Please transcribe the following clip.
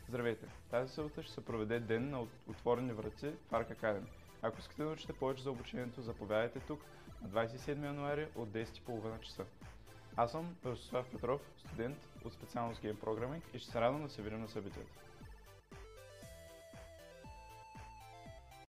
Здравейте! Тази събота ще се проведе ден на отворени врати в Arc Academy. Ако искате да научите повече за обучението, заповядайте тук на 27 януари от 10:30 часа. Аз съм Ростислав Петров, студент от специалност Game Programming и ще се радвам да се видим на събитието.